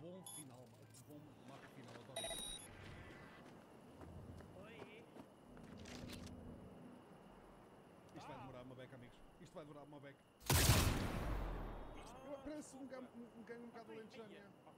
bom final, que bom marco final, adoro isso. Oi. Isto vai demorar uma beca, amigos. Isto vai demorar uma beca. Parece um gangue um bocado alentejano.